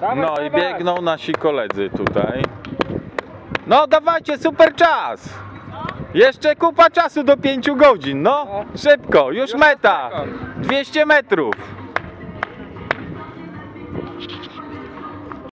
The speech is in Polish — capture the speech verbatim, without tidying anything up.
No i biegną nasi koledzy tutaj. No dawajcie, super czas! Jeszcze kupa czasu do pięciu godzin, no! Szybko, już meta! dwieście metrów!